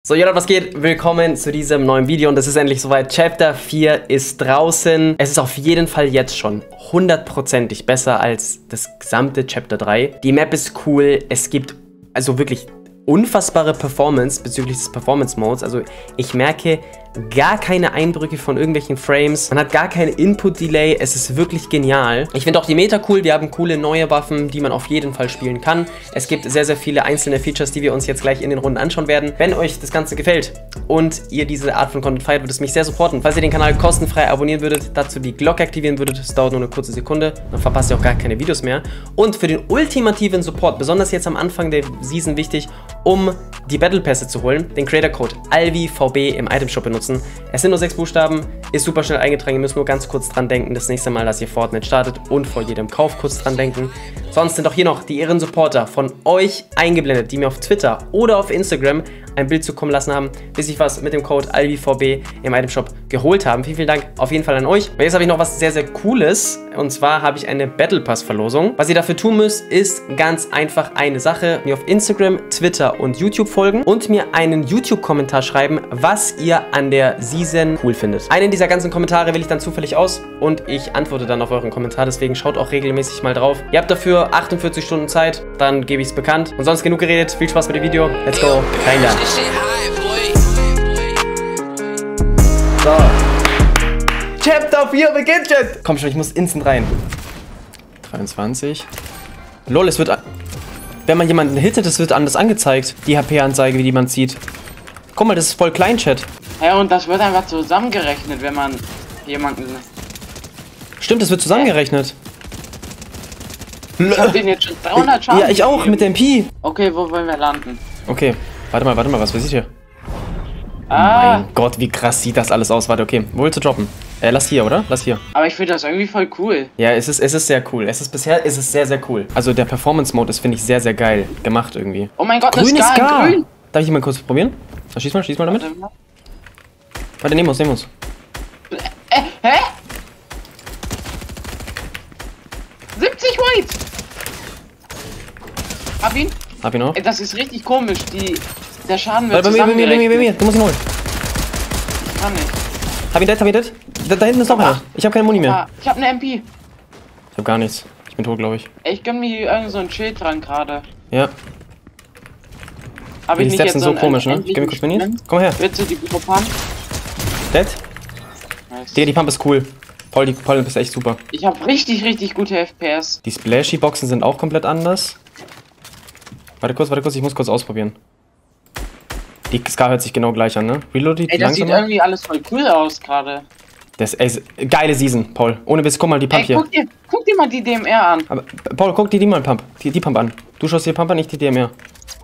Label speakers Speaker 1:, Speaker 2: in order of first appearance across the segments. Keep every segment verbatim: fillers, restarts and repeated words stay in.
Speaker 1: So, Leute, was geht? Willkommen zu diesem neuen Video und es ist endlich soweit. Chapter vier ist draußen. Es ist auf jeden Fall jetzt schon hundertprozentig besser als das gesamte Chapter drei. Die Map ist cool. Es gibt also wirklich unfassbare Performance bezüglich des Performance-Modes. Also ich merke gar keine Eindrücke von irgendwelchen Frames. Man hat gar kein Input-Delay. Es ist wirklich genial. Ich finde auch die Meta cool. Wir haben coole neue Waffen, die man auf jeden Fall spielen kann. Es gibt sehr, sehr viele einzelne Features, die wir uns jetzt gleich in den Runden anschauen werden. Wenn euch das Ganze gefällt und ihr diese Art von Content feiert, würde es mich sehr supporten. Falls ihr den Kanal kostenfrei abonnieren würdet, dazu die Glocke aktivieren würdet, das dauert nur eine kurze Sekunde, dann verpasst ihr auch gar keine Videos mehr. Und für den ultimativen Support, besonders jetzt am Anfang der Season wichtig, um die Battle Pässe zu holen, den Creator Code ALVIVB im Item Shop benutzen. Es sind nur sechs Buchstaben, ist super schnell eingetragen, ihr müsst nur ganz kurz dran denken, das nächste Mal, dass ihr Fortnite startet und vor jedem Kauf kurz dran denken. Sonst sind auch hier noch die Ehrensupporter von euch eingeblendet, die mir auf Twitter oder auf Instagram ein Bild zukommen lassen haben, bis ich was mit dem Code ALVIVB im Item Shop geholt haben. Vielen, vielen Dank auf jeden Fall an euch. Und jetzt habe ich noch was sehr, sehr Cooles. Und zwar habe ich eine Battle Pass Verlosung. Was ihr dafür tun müsst, ist ganz einfach eine Sache. Mir auf Instagram, Twitter und YouTube folgen und mir einen YouTube-Kommentar schreiben, was ihr an der Season cool findet. Einen dieser ganzen Kommentare wähle ich dann zufällig aus und ich antworte dann auf euren Kommentar. Deswegen schaut auch regelmäßig mal drauf. Ihr habt dafür achtundvierzig Stunden Zeit, dann gebe ich es bekannt. Und sonst genug geredet. Viel Spaß mit dem Video. Let's go. Rein da. So. Chapter vier beginnt jetzt. Komm schon, ich muss instant rein. dreiundzwanzig. Lol, es wird... Wenn man jemanden hittet, es wird anders angezeigt. Die H P-Anzeige, wie die man sieht. Guck mal, das ist voll klein, Chat.
Speaker 2: Ja, und das wird einfach zusammengerechnet, wenn man jemanden...
Speaker 1: Stimmt, das wird zusammengerechnet.
Speaker 2: Ich hab den jetzt schon dreihundert Schaden.
Speaker 1: Ja, ich auch, mit der M P.
Speaker 2: Okay, wo wollen wir landen?
Speaker 1: Okay, warte mal, warte mal, was passiert hier?
Speaker 2: Ah.
Speaker 1: Mein Gott, wie krass sieht das alles aus. Warte, okay. Wo willst du droppen? Äh, lass hier, oder? Lass hier.
Speaker 2: Aber ich finde das irgendwie voll cool.
Speaker 1: Ja, es ist, es ist sehr cool. Es ist bisher ist es sehr, sehr cool. Also der Performance-Mode ist, finde ich, sehr, sehr geil gemacht irgendwie.
Speaker 2: Oh mein Gott,
Speaker 1: grün
Speaker 2: das
Speaker 1: ist gar.
Speaker 2: grün.
Speaker 1: Darf ich ihn mal kurz probieren? Na, schieß mal, schieß mal damit.
Speaker 2: Warte,
Speaker 1: Warte, nehmen wir uns, nehmen wir uns.
Speaker 2: Äh, hä? siebzig White. Hab ihn.
Speaker 1: Hab ihn auch.
Speaker 2: Ey, das ist richtig komisch. Die, der Schaden wird
Speaker 1: Bei mir, bei mir, bei mir, bei mir. Du musst ihn holen.
Speaker 2: Ich kann nicht.
Speaker 1: Hab ihn dead, hab ihn dead. Da, da hinten ist noch einer. Ich hab keine Muni mehr.
Speaker 2: Ah, ich hab eine M P.
Speaker 1: Ich hab gar nichts. Ich bin tot, glaube ich.
Speaker 2: Ey, ich gönn mir irgend so ein Schild dran gerade.
Speaker 1: Ja.
Speaker 2: Hab
Speaker 1: Die
Speaker 2: ich nicht
Speaker 1: Steps
Speaker 2: jetzt
Speaker 1: sind so
Speaker 2: einen
Speaker 1: komisch, ne?
Speaker 2: endlichen
Speaker 1: Gib mir kurz Muni.
Speaker 2: Sprint?
Speaker 1: Komm her.
Speaker 2: Willst du die Pump?
Speaker 1: Dead.
Speaker 2: Nice.
Speaker 1: Digga, die Pump ist cool. Paul, die Paul ist echt super.
Speaker 2: Ich hab richtig, richtig gute F P S.
Speaker 1: Die Splashy-Boxen sind auch komplett anders. Warte kurz, warte kurz, ich muss kurz ausprobieren. Die Scar hört sich genau gleich an, ne? Reload die
Speaker 2: Ey, das sieht
Speaker 1: langsamer.
Speaker 2: irgendwie alles voll cool aus gerade.
Speaker 1: Das ist ey, geile Season, Paul. Ohne Witz, guck mal die Pump
Speaker 2: Ey,
Speaker 1: hier.
Speaker 2: guck dir, guck dir mal die D M R an.
Speaker 1: Aber, Paul, guck dir die mal Pump. Die, die Pump an. Du schaust die Pump an, nicht die D M R.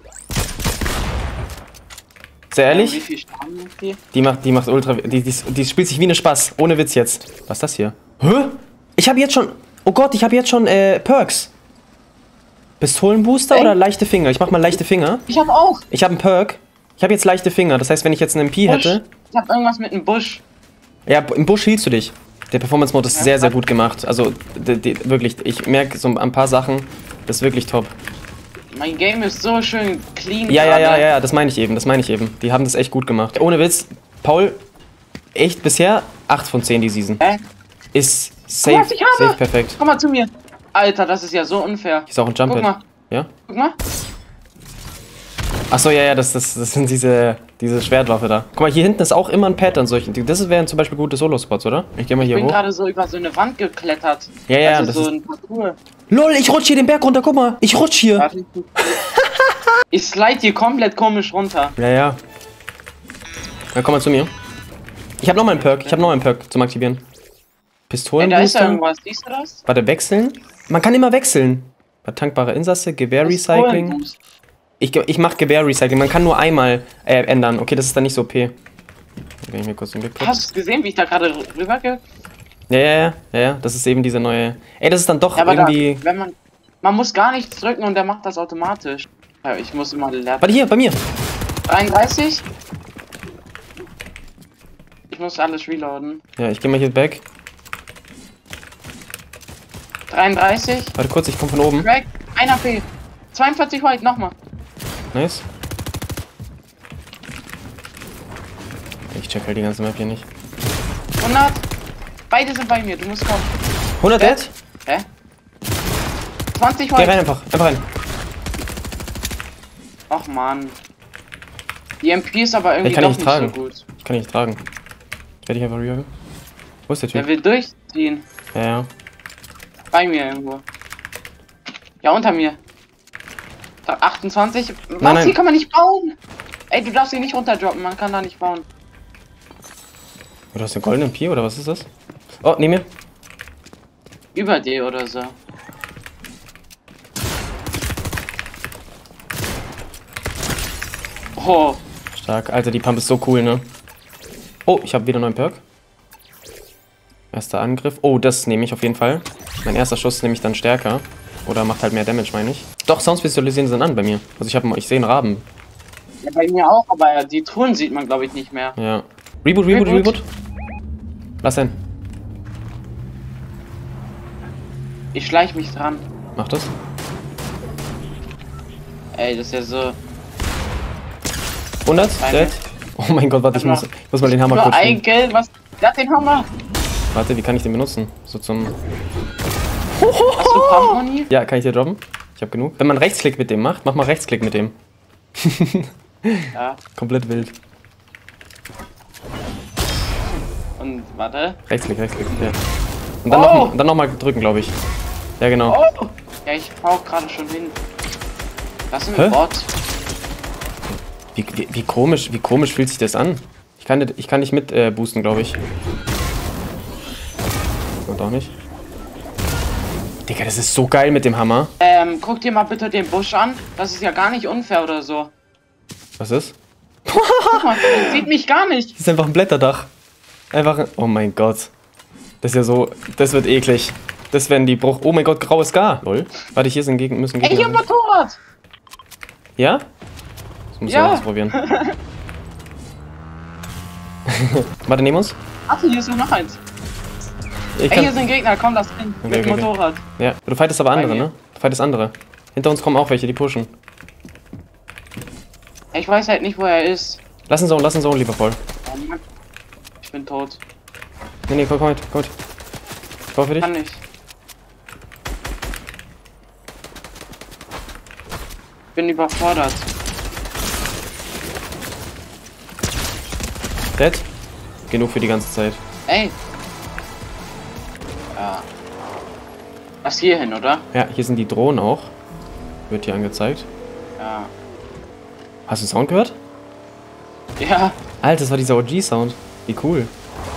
Speaker 1: Sehr
Speaker 2: Wie
Speaker 1: ehrlich?
Speaker 2: viel Schaden macht die?
Speaker 1: Die macht, die macht ultra. Die, die, die spielt sich wie eine Spaß. Ohne Witz jetzt. Was ist das hier? Hä? Ich habe jetzt schon. Oh Gott, ich habe jetzt schon äh, Perks. Pistolenbooster
Speaker 2: Ey.
Speaker 1: oder leichte Finger? Ich mach mal leichte Finger.
Speaker 2: Ich hab auch.
Speaker 1: Ich habe einen Perk. Ich habe jetzt leichte Finger. Das heißt, wenn ich jetzt einen M P
Speaker 2: Busch.
Speaker 1: hätte.
Speaker 2: Ich hab irgendwas mit einem Busch.
Speaker 1: Ja, im Busch hielst du dich. Der Performance-Mode ist sehr, sehr gut gemacht. Also, die, die, wirklich, ich merke so ein paar Sachen. Das ist wirklich top.
Speaker 2: Mein Game ist so schön clean.
Speaker 1: Ja, ja, ja,
Speaker 2: gerade.
Speaker 1: ja, ja, das meine ich eben. Das meine ich eben. Die haben das echt gut gemacht. Ohne Witz, Paul, echt bisher acht von zehn die Season.
Speaker 2: Hä?
Speaker 1: Ist
Speaker 2: Guck
Speaker 1: safe,
Speaker 2: mal, was ich habe.
Speaker 1: safe perfekt.
Speaker 2: Komm mal zu mir. Alter, das ist ja so unfair.
Speaker 1: Ist auch ein Jump
Speaker 2: Guck mal.
Speaker 1: Ja?
Speaker 2: Guck mal.
Speaker 1: Achso, ja, ja, das, das, das sind diese, diese Schwertwaffe da. Guck mal, hier hinten ist auch immer ein Pad an solchen. Das wären zum Beispiel gute Solo-Spots, oder? Ich geh mal
Speaker 2: Ich
Speaker 1: hier
Speaker 2: bin
Speaker 1: hoch.
Speaker 2: gerade so über so eine Wand geklettert.
Speaker 1: Ja, ja,
Speaker 2: also
Speaker 1: das
Speaker 2: so
Speaker 1: ist-
Speaker 2: ein Parcours.
Speaker 1: LOL, ich rutsch hier den Berg runter, guck mal. Ich rutsch hier.
Speaker 2: Warte. Ich slide hier komplett komisch runter.
Speaker 1: Ja, ja. Na, komm mal zu mir. Ich habe noch mal einen Perk. Ich habe noch einen Perk zum Aktivieren.
Speaker 2: Ey, da ist
Speaker 1: Pistolenbooster.
Speaker 2: ja irgendwas. Siehst du das?
Speaker 1: Warte, wechseln? Man kann immer wechseln. Tankbare Insasse, Gewehr-Recycling.
Speaker 2: Pistolenboost.
Speaker 1: Ich, ich mach Gewehr-Recycling. Man kann nur einmal äh, ändern. Okay, das ist dann nicht so O P. Dann kann ich mir kurz den Blick gucken.
Speaker 2: Hast du gesehen, wie ich da gerade rüber ge...
Speaker 1: Ja, ja, ja, ja, ja. Das ist eben diese neue. Ey, das ist dann doch
Speaker 2: Ja, aber
Speaker 1: irgendwie.
Speaker 2: da, wenn man... Man muss gar nichts drücken und der macht das automatisch. Ja, ich muss immer lernen.
Speaker 1: Warte, hier, bei mir.
Speaker 2: dreiunddreißig. Ich muss alles reloaden.
Speaker 1: Ja, ich geh mal hier back.
Speaker 2: dreiunddreißig.
Speaker 1: Warte kurz, ich komm von oben.
Speaker 2: Crack. Ein A P. zweiundvierzig White, nochmal.
Speaker 1: Nice. Ich check halt die ganze Map hier nicht.
Speaker 2: hundert. Beide sind bei mir, du musst kommen.
Speaker 1: hundert Dead?
Speaker 2: Hä? zwanzig
Speaker 1: Geh
Speaker 2: Holz.
Speaker 1: rein einfach, einfach rein.
Speaker 2: Ach man. Die M P ist aber irgendwie
Speaker 1: Ich kann
Speaker 2: doch
Speaker 1: nicht
Speaker 2: nicht
Speaker 1: tragen.
Speaker 2: so gut.
Speaker 1: Ich kann nicht tragen. Ich werde dich einfach reviven. Wo ist der
Speaker 2: Der
Speaker 1: Typ?
Speaker 2: will durchziehen.
Speaker 1: Ja, ja.
Speaker 2: Bei mir irgendwo. Ja, unter mir. Da, achtundzwanzig. Was?
Speaker 1: Nein, nein.
Speaker 2: Hier kann man nicht bauen. Ey, du darfst ihn nicht runterdroppen. Man kann da nicht bauen.
Speaker 1: Du hast einen goldenen Pi oder was ist das? Oh, nehm mir.
Speaker 2: Über dir oder so. Oh.
Speaker 1: Stark. Alter, die Pump ist so cool, ne? Oh, ich habe wieder einen neuen Perk. Erster Angriff. Oh, das nehme ich auf jeden Fall. Mein erster Schuss nehme ich dann stärker. Oder macht halt mehr Damage, meine ich. Doch, Sounds visualisieren sind an bei mir. Also ich habe, ich sehe einen Raben.
Speaker 2: Ja, bei mir auch, aber die Truhen sieht man, glaube ich, nicht mehr.
Speaker 1: Ja. Reboot, Reboot,
Speaker 2: Reboot.
Speaker 1: Reboot. Lass hin.
Speaker 2: Ich schleich mich dran.
Speaker 1: Mach das.
Speaker 2: Ey, das ist ja so.
Speaker 1: hundert,
Speaker 2: Eine.
Speaker 1: dead. Oh mein Gott, warte, ich muss, ich muss mal den Hammer
Speaker 2: Nur
Speaker 1: kurz
Speaker 2: ein
Speaker 1: spielen.
Speaker 2: Geld, was? Der hat den Hammer.
Speaker 1: Warte, wie kann ich den benutzen? So zum...
Speaker 2: Hast du Pumpmoni?
Speaker 1: Ja, kann ich dir droppen? Ich habe genug. Wenn man Rechtsklick mit dem macht, mach mal Rechtsklick mit dem.
Speaker 2: Ja.
Speaker 1: Komplett wild.
Speaker 2: Und warte.
Speaker 1: Rechtsklick, Rechtsklick, ja. Und dann
Speaker 2: Oh!
Speaker 1: noch, und dann noch mal drücken, glaube ich. Ja, genau.
Speaker 2: Oh! Ja, ich hau gerade schon hin. Das ist
Speaker 1: Hä?
Speaker 2: ein Bot.
Speaker 1: Wie, wie, wie komisch, wie komisch fühlt sich das an? Ich kann, nicht- ich kann nicht mit äh, boosten, glaube ich. Und auch nicht. Digga, das ist so geil mit dem Hammer.
Speaker 2: Ähm, guck dir mal bitte den Busch an. Das ist ja gar nicht unfair oder so.
Speaker 1: Was ist?
Speaker 2: Guck mal, der sieht mich gar nicht.
Speaker 1: Das ist einfach ein Blätterdach. Einfach ein... Oh mein Gott. Das ist ja so... Das wird eklig. Das werden die Bruch... Oh mein Gott, graues Gar. Lol. Warte, hier sind Gegen müssen
Speaker 2: Ey, hier
Speaker 1: Gegner
Speaker 2: ein Motorrad.
Speaker 1: Ja? Das muss ich
Speaker 2: Ja.
Speaker 1: auch ausprobieren. Warte, neben uns.
Speaker 2: Warte, hier ist noch eins.
Speaker 1: Ich
Speaker 2: Ey,
Speaker 1: kann...
Speaker 2: hier sind Gegner. Komm, lass hin.
Speaker 1: Okay,
Speaker 2: Mit
Speaker 1: okay, okay.
Speaker 2: Motorrad.
Speaker 1: Ja, du fightest aber andere,
Speaker 2: mir.
Speaker 1: ne? Du fightest andere. Hinter uns kommen auch welche, die pushen.
Speaker 2: Ey, ich weiß halt nicht, wo er ist.
Speaker 1: Lass ihn so, lass ihn so, lieber Paul.
Speaker 2: Oh Mann. Ich bin tot.
Speaker 1: Nee, nee, komm, komm mit, komm mit. Ich baue für dich.
Speaker 2: Kann nicht. Bin überfordert.
Speaker 1: Dead? Genug für die ganze Zeit.
Speaker 2: Ey. Ja. Was hier hin, oder?
Speaker 1: Ja, hier sind die Drohnen auch. Wird hier angezeigt.
Speaker 2: Ja.
Speaker 1: Hast du Sound gehört?
Speaker 2: Ja.
Speaker 1: Alter, das war dieser O G-Sound. Wie cool.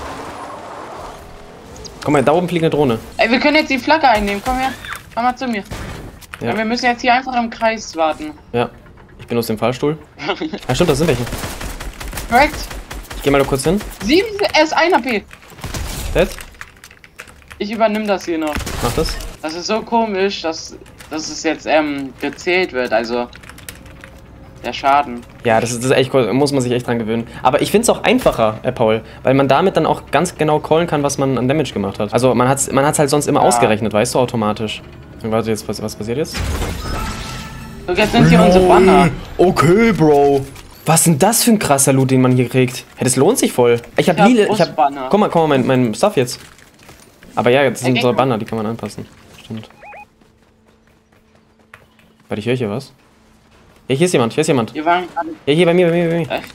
Speaker 1: Komm mal, da oben fliegt eine Drohne.
Speaker 2: Ey, wir können jetzt die Flagge einnehmen. Komm her. Komm mal zu mir.
Speaker 1: Ja.
Speaker 2: Ja, wir müssen jetzt hier einfach im Kreis warten.
Speaker 1: Ja. Ich bin aus dem Fahrstuhl. Ah, stimmt, da sind welche.
Speaker 2: Korrekt.
Speaker 1: Ich geh mal da kurz hin.
Speaker 2: sieben S eins H P.
Speaker 1: Dead?
Speaker 2: Ich übernimm das hier noch.
Speaker 1: Mach das.
Speaker 2: Das ist so komisch, dass, dass es jetzt ähm, gezählt wird. Also der Schaden.
Speaker 1: Ja, das ist, das ist echt cool. Muss man sich echt dran gewöhnen. Aber ich finde es auch einfacher, äh, Paul. Weil man damit dann auch ganz genau callen kann, was man an Damage gemacht hat. Also man hat es man hat's halt sonst immer
Speaker 2: Ja.
Speaker 1: ausgerechnet, weißt du, automatisch. Und warte, jetzt, was, was passiert jetzt?
Speaker 2: So, jetzt sind hier unsere Banner.
Speaker 1: Okay, Bro. Was ist denn das für ein krasser Loot, den man hier kriegt? Ja, das lohnt sich voll. Ich hab
Speaker 2: Ich hab
Speaker 1: lila, ich hab...
Speaker 2: Busbanner.
Speaker 1: Guck mal, guck mal, mein, mein Stuff jetzt. Aber ja, das sind
Speaker 2: Ey,
Speaker 1: unsere
Speaker 2: geh mal.
Speaker 1: Banner, die kann man anpassen. Stimmt. Warte, ich höre hier was. Ja, hier ist jemand, hier ist jemand.
Speaker 2: Wir waren gerade.
Speaker 1: Ja, hier bei mir, bei mir, bei mir.
Speaker 2: Echt?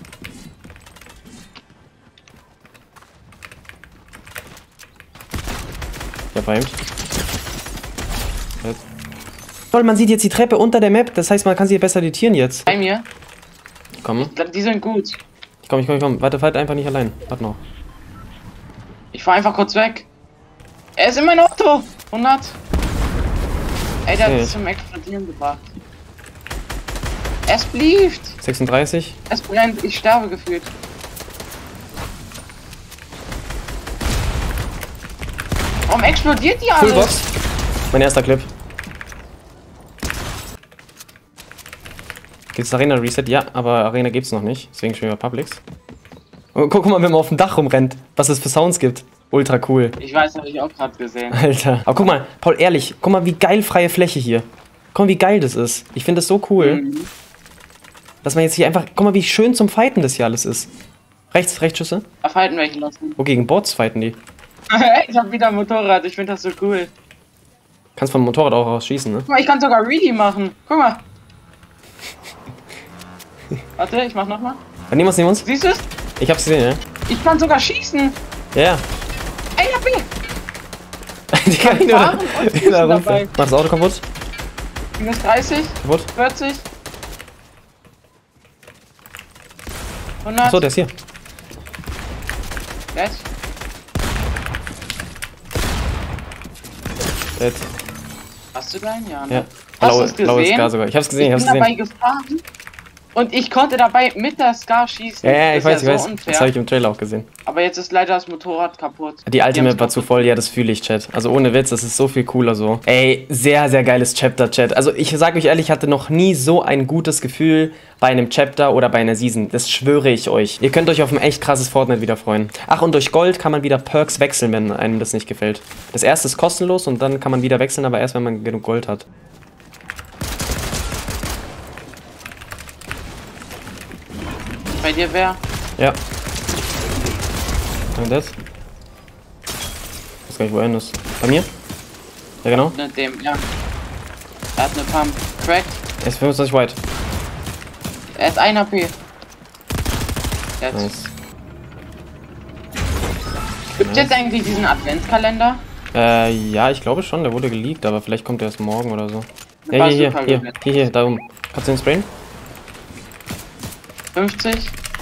Speaker 1: Ja, primed. Jetzt. Toll, man sieht jetzt die Treppe unter der Map. Das heißt, man kann sie besser editieren jetzt.
Speaker 2: Bei mir.
Speaker 1: Ich komme.
Speaker 2: Ich glaub, die sind gut.
Speaker 1: Ich komme, ich komme, ich komme. Warte, fight einfach nicht allein. Warte noch.
Speaker 2: Ich fahr einfach kurz weg. Er ist in mein Auto. hundert. Ey, der hat
Speaker 1: Nee.
Speaker 2: es zum Explodieren gebracht. Es blieft.
Speaker 1: sechsunddreißig.
Speaker 2: Es brennt. Ich sterbe gefühlt. Warum explodiert die alles?
Speaker 1: Fullbox. Mein erster Clip. Gibt's Arena Reset? Ja, aber Arena gibt's noch nicht. Deswegen spielen wir Publix. Oh, guck mal, wenn man auf dem Dach rumrennt, was es für Sounds gibt. Ultra cool.
Speaker 2: Ich weiß, habe ich auch gerade gesehen.
Speaker 1: Alter. Aber guck mal, Paul, ehrlich, guck mal, wie geil freie Fläche hier. Guck mal, wie geil das ist. Ich finde das so cool,
Speaker 2: Mhm.
Speaker 1: dass man jetzt hier einfach... Guck mal, wie schön zum Fighten das hier alles ist. Rechts, Rechtsschüsse.
Speaker 2: Da fighten welche lassen.
Speaker 1: Wo gegen Bots fighten die?
Speaker 2: Ich hab wieder ein Motorrad, ich finde das so cool.
Speaker 1: Kannst vom Motorrad auch raus schießen, ne?
Speaker 2: Guck mal, ich kann sogar Reedy machen. Guck mal. Warte, ich mach nochmal.
Speaker 1: Dann nehmen wir uns, nehmen wir uns.
Speaker 2: Siehst du es?
Speaker 1: Ich hab's gesehen, ja?
Speaker 2: Ich kann sogar schießen.
Speaker 1: Ja, ja.
Speaker 2: Ey, hab ich.
Speaker 1: Die kann ich
Speaker 2: fahren
Speaker 1: nur
Speaker 2: und schießen
Speaker 1: da
Speaker 2: dabei.
Speaker 1: Mach das Auto kaputt.
Speaker 2: Minus dreißig,
Speaker 1: Kaputt.
Speaker 2: vierzig. hundert.
Speaker 1: Achso, der ist hier.
Speaker 2: Jetzt.
Speaker 1: Jetzt.
Speaker 2: Hast du deinen? Ja, ne?
Speaker 1: Ja.
Speaker 2: Hast
Speaker 1: Blaue,
Speaker 2: du es
Speaker 1: blaues
Speaker 2: gesehen?
Speaker 1: Scar sogar. Ich hab's gesehen, ich
Speaker 2: Ich
Speaker 1: hab's
Speaker 2: bin dabei
Speaker 1: gesehen.
Speaker 2: gefahren und ich konnte dabei mit der Scar schießen.
Speaker 1: Ja, ja, ich
Speaker 2: Das
Speaker 1: weiß,
Speaker 2: ist
Speaker 1: ich
Speaker 2: so
Speaker 1: weiß.
Speaker 2: unfair.
Speaker 1: Das habe ich im Trailer auch gesehen.
Speaker 2: Aber jetzt ist leider das Motorrad kaputt.
Speaker 1: Die alte
Speaker 2: haben's
Speaker 1: Map war zu
Speaker 2: kaputt.
Speaker 1: voll, ja, das fühle ich, Chat. Also ohne Witz, das ist so viel cooler so. Ey, sehr, sehr geiles Chapter, Chat. Also ich sage euch ehrlich, ich hatte noch nie so ein gutes Gefühl bei einem Chapter oder bei einer Season. Das schwöre ich euch. Ihr könnt euch auf ein echt krasses Fortnite wieder freuen. Ach, und durch Gold kann man wieder Perks wechseln, wenn einem das nicht gefällt. Das erste ist kostenlos und dann kann man wieder wechseln, aber erst, wenn man genug Gold hat.
Speaker 2: Bei dir wer?
Speaker 1: Ja. Und das? Ich weiß gar nicht, wo er ist. Bei mir? Ja, genau.
Speaker 2: Mit dem, ja. Er hat eine Pump. Cracked.
Speaker 1: Er ist fünfundzwanzig White.
Speaker 2: Er ist ein H P. Jetzt.
Speaker 1: Nice.
Speaker 2: Gibt es jetzt eigentlich diesen Adventskalender?
Speaker 1: Äh, ja, ich glaube schon, der wurde geleakt, aber vielleicht kommt er erst morgen oder so.
Speaker 2: Mit
Speaker 1: Ja, hier, hier,
Speaker 2: Bazooka
Speaker 1: hier,
Speaker 2: gewinnt.
Speaker 1: hier, hier, da oben. Kannst du den sprayen?
Speaker 2: fünfzig.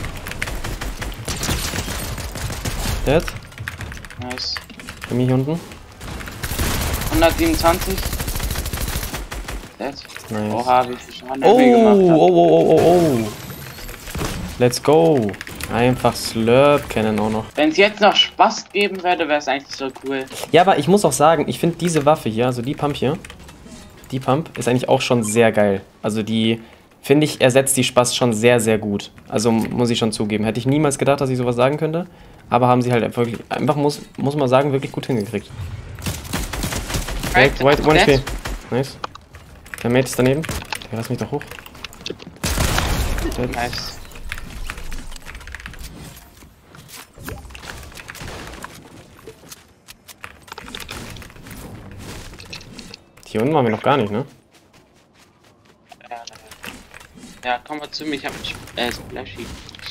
Speaker 1: Jetzt?
Speaker 2: Nice.
Speaker 1: Bei mir hier unten.
Speaker 2: hundertsiebenundzwanzig. Jetzt.
Speaker 1: Nice.
Speaker 2: Oha, wie viel Schaden
Speaker 1: Oh,
Speaker 2: er mir gemacht
Speaker 1: oh,
Speaker 2: hat.
Speaker 1: oh, oh, oh, oh. Let's go. Einfach Slurp kennen auch noch.
Speaker 2: Wenn es jetzt noch Spaß geben würde, wäre es eigentlich so cool.
Speaker 1: Ja, aber ich muss auch sagen, ich finde diese Waffe hier, also die Pump hier, die Pump ist eigentlich auch schon sehr geil. Also die, finde ich, ersetzt die Spaß schon sehr, sehr gut. Also muss ich schon zugeben. Hätte ich niemals gedacht, dass ich sowas sagen könnte. Aber haben sie halt wirklich, einfach muss, muss man sagen, wirklich gut hingekriegt.
Speaker 2: Right,
Speaker 1: White, one H P.
Speaker 2: jetzt.
Speaker 1: Nice. Der Mate ist daneben. Der lass mich doch hoch. Jetzt.
Speaker 2: Nice.
Speaker 1: Hier unten waren wir noch gar nicht, ne?
Speaker 2: Ja, ja, komm mal zu mir, ich hab ein äh, Splashy.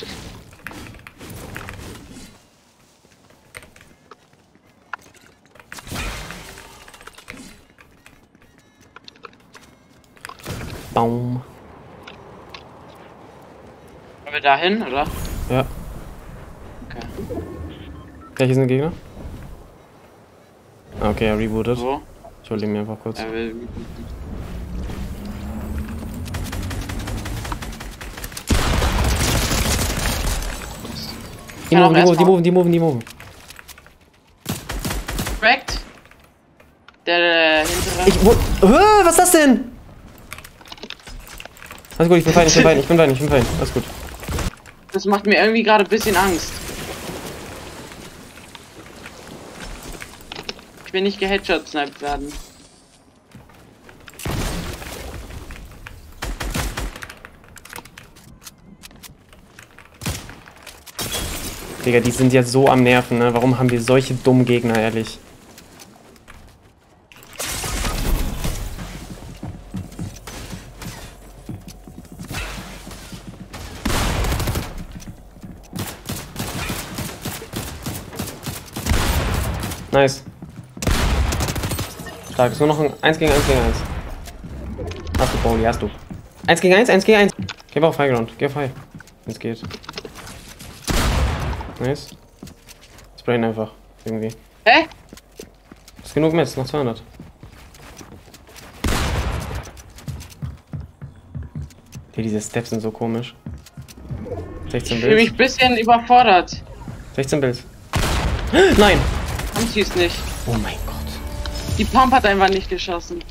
Speaker 1: Baum.
Speaker 2: Wollen wir da hin, oder?
Speaker 1: Ja.
Speaker 2: Okay.
Speaker 1: Ja, hier sind Gegner. Ah, okay, er rebootet.
Speaker 2: So.
Speaker 1: Ich hole ihn mir einfach kurz.
Speaker 2: Er will.
Speaker 1: Die
Speaker 2: Kann auch
Speaker 1: moven, die
Speaker 2: erst
Speaker 1: moven, die moven, die moven, die moven.
Speaker 2: Cracked. Der äh, hintere.
Speaker 1: Ich, wo, Hö, was ist das denn? Alles gut, ich bin fein, ich bin fein, ich bin fein, ich bin fein. Alles gut.
Speaker 2: Das macht mir irgendwie gerade ein bisschen Angst. Ich will nicht geheadshot-sniped werden.
Speaker 1: Digga, die sind ja so am Nerven, ne? Warum haben wir solche dummen Gegner, ehrlich? Nice. Stark, ist nur noch ein eins gegen eins gegen eins. Hast du, Pauli, hast du. eins gegen eins, eins gegen eins. Geh auf Highground, geh auf High. Wenn es geht. Nice. Sprayen einfach. Irgendwie.
Speaker 2: Hä?
Speaker 1: Ist genug Metz, noch zweihundert. Hey, diese Steps sind so komisch. sechzehn
Speaker 2: Ich fühle mich
Speaker 1: Bills.
Speaker 2: ein bisschen überfordert.
Speaker 1: sechzehn Bills. Nein!
Speaker 2: Pump schießt nicht.
Speaker 1: Oh mein Gott.
Speaker 2: Die Pump hat einfach nicht geschossen.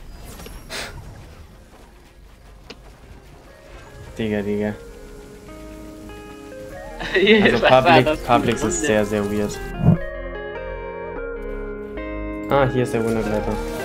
Speaker 1: Digga, Digga.
Speaker 2: Was
Speaker 1: Also
Speaker 2: war das
Speaker 1: Public,
Speaker 2: für
Speaker 1: Publix
Speaker 2: eine
Speaker 1: ist
Speaker 2: Runde?
Speaker 1: sehr, sehr weird. Ah, hier ist der Wundergleiter.